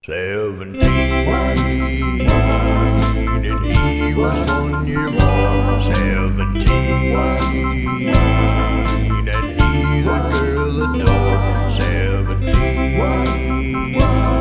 17, and he was 1 year more. 17, and he's a girl adored. 17,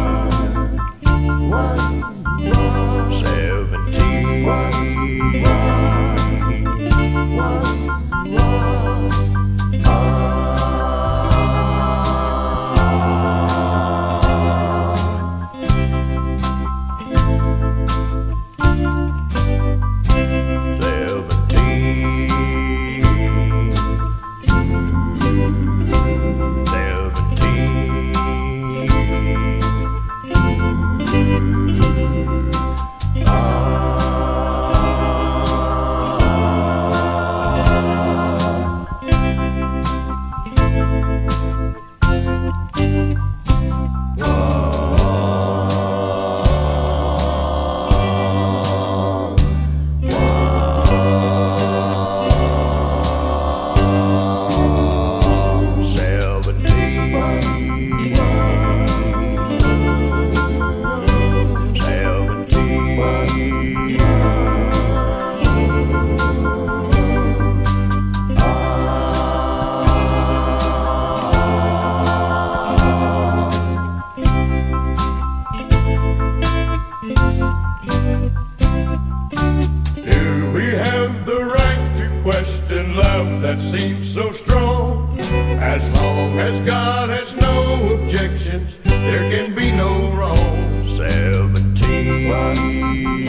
'Do we have the right to question love that seems so strong? As long as God has no objections, there can be no wrong. 17